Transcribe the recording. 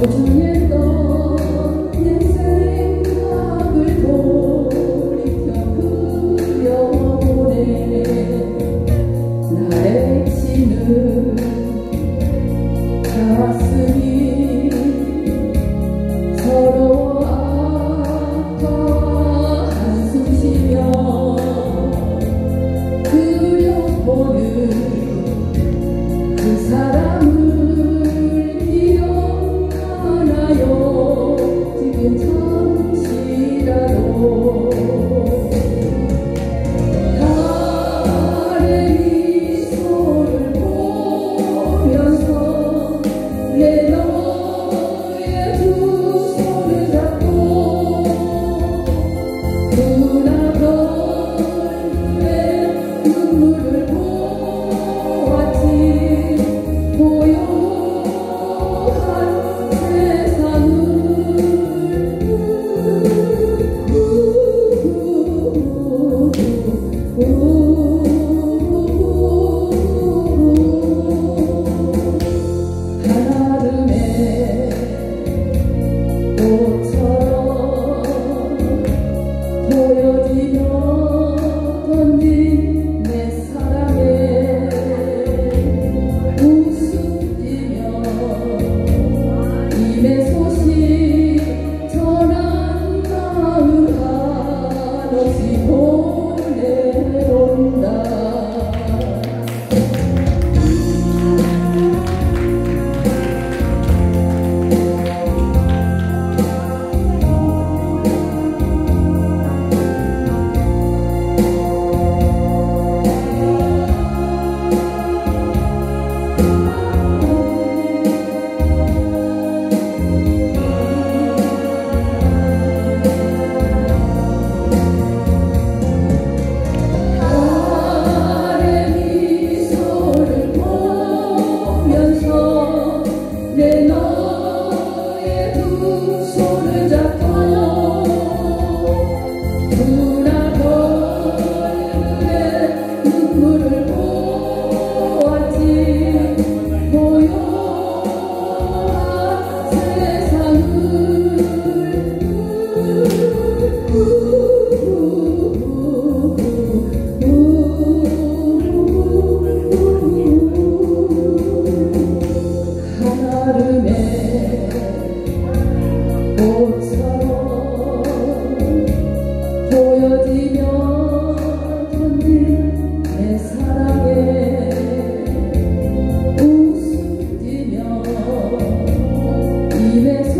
소중했던 내 생각을 돌이켜 그려보네. 나의 치는 가슴이 서러워 아파 한숨 쉬며 그려보는 그 사람을 기억하나요? 지금 잠시라도 달의 미소를 보면서 내 너의 두 손을 잡고 눈앞 얼굴에 눈물을 보았지. 고요한 세상을 한아름의 꽃처럼 보여지며 던진 내 사랑에 웃음지며 입에 소식 전한 마음 한없이 보내온다. 내 너의 두 손을 잡고 눈앞 얼굴에 눈물을 보았지. 고요한 세상을 한아름의 꽃처럼 보여지며 던진 내 사랑에 웃음지며 입에